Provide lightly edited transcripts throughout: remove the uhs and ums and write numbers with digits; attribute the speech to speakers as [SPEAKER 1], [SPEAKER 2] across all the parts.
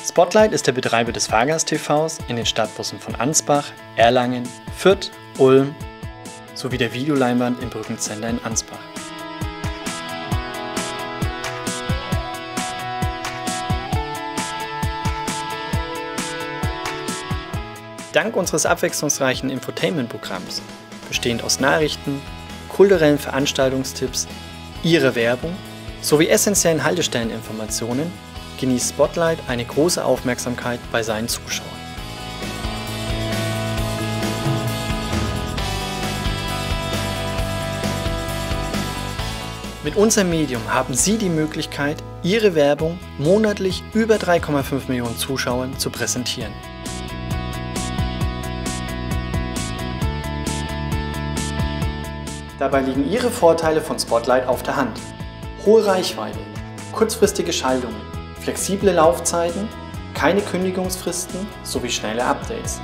[SPEAKER 1] Spotlight ist der Betreiber des Fahrgast-TVs in den Stadtbussen von Ansbach, Erlangen, Fürth, Ulm sowie der Videoleinwand im Brückencenter in Ansbach. Dank unseres abwechslungsreichen Infotainment-Programms, bestehend aus Nachrichten, kulturellen Veranstaltungstipps, Ihrer Werbung sowie essentiellen Haltestelleninformationen, genießt Spotlight eine große Aufmerksamkeit bei seinen Zuschauern. Mit unserem Medium haben Sie die Möglichkeit, Ihre Werbung monatlich über 3,5 Millionen Zuschauern zu präsentieren. Dabei liegen Ihre Vorteile von Spotlight auf der Hand. Hohe Reichweite, kurzfristige Schaltungen, flexible Laufzeiten, keine Kündigungsfristen sowie schnelle Updates.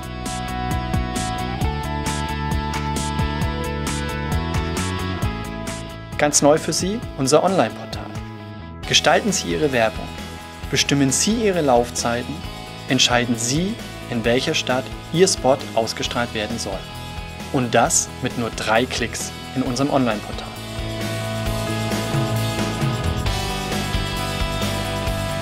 [SPEAKER 1] Ganz neu für Sie unser Online-Portal. Gestalten Sie Ihre Werbung, bestimmen Sie Ihre Laufzeiten, entscheiden Sie, in welcher Stadt Ihr Spot ausgestrahlt werden soll. Und das mit nur 3 Klicks in unserem Online-Portal.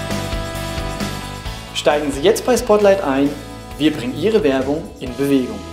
[SPEAKER 1] Steigen Sie jetzt bei Spotlight ein, wir bringen Ihre Werbung in Bewegung.